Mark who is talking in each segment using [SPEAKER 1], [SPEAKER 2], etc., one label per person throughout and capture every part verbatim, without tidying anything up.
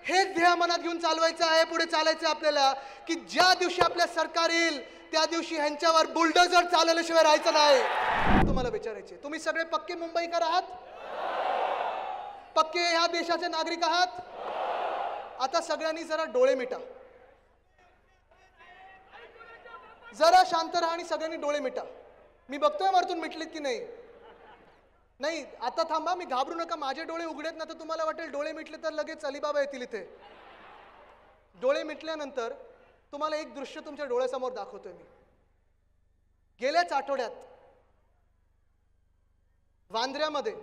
[SPEAKER 1] हे ध्येय मनात घेऊन चालवायचं आहे, पुढे चालायचं आपल्याला की ज्या दिवशी आपल्या सरकार येईल त्या दिवशी ह्यांच्यावर बुलडोझर चालवल्याशिवाय राहायचं नाही। तुम्हाला विचारायचे, तुम्ही सगळे पक्के मुंबईकर आहात? पक्के ह्या देशाचे नागरिक आहात? आता सगळ्यांनी जरा डोळे मिटा, जरा शांत राहा आणि सगळ्यांनी डोळे मिटा। मी बघतोय वरतून मिटलीत की नाही। नाही आता थांबा, मी घाबरू नका, माझे डोळे उघडेत ना तर तुम्हाला वाटेल डोळे मिटले तर लगेच अलीबाबा येतील इथे। डोळे मिटल्यानंतर तुम्हाला एक दृश्य तुमच्या डोळ्यासमोर दाखवतोय मी। गेल्याच आठवड्यात वांद्र्यामध्ये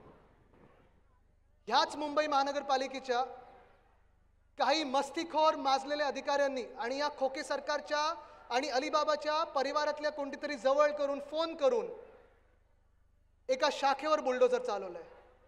[SPEAKER 1] ह्याच मुंबई महानगरपालिकेच्या काही मस्तीखोर माजलेल्या अधिकाऱ्यांनी आणि या खोके सरकारच्या आणि अलीबाबाच्या परिवारातल्या कोणतीतरी जवळ करून फोन करून एका शाखेवर बुलडोझर चालवलंय।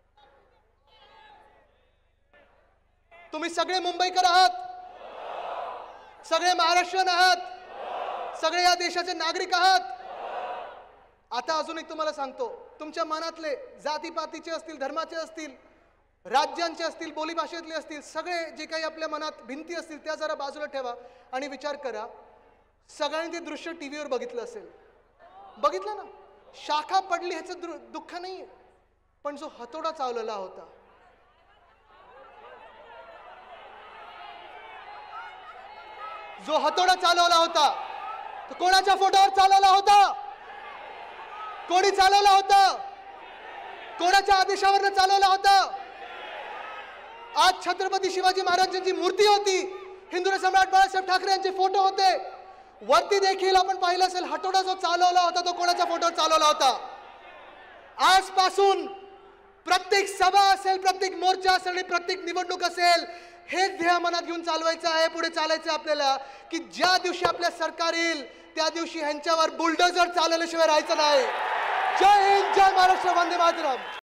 [SPEAKER 1] तुम्ही सगळे मुंबईकर आहात, सगळे महाराष्ट्रीयन आहात, सगळे या देशाचे नागरिक आहात। आता अजून एक तुम्हाला सांगतो, तुमच्या मनातले जातीपातीचे असतील, धर्माचे असतील, राज्यांचे असतील, बोलीभाषेतले असतील, सगळे जे काही आपल्या मनात भिंती असतील त्या जरा बाजूला ठेवा आणि विचार करा। सगळ्यांनी ते दृश्य टीव्हीवर बघितलं असेल, बघितलं ना? शाखा पडली ह्याचं दुःख नाहीये, पण जो हतोडा चालवला होता, जो हतोडा चालवला होता तो कोणाच्या फोटोवर चालवला होता? कोणी चालवला होता? कोणाच्या आदेशावर चालवला होता? आज छत्रपती शिवाजी महाराजांची मूर्ती होती, हिंदवी सम्राट बाळासाहेब ठाकरे यांचे फोटो होते, वरती देखील आपण पाहिलं असेल हतोडा जो चालवला होता तो कोणाच्या फोटोवर चालवला होता? आजपासून प्रत्येक सभा असेल, प्रत्येक मोर्चा असेल आणि प्रत्येक निवडणूक असेल, हे ध्येय मनात घेऊन चालवायचं आहे, पुढे चालायचं आपल्याला की ज्या दिवशी आपल्या सरकार येईल त्या दिवशी ह्यांच्यावर बुलडोझर चालवल्याशिवाय राहायचं नाही। जय हिंद, जय महाराष्ट्र, वंदे मातरम।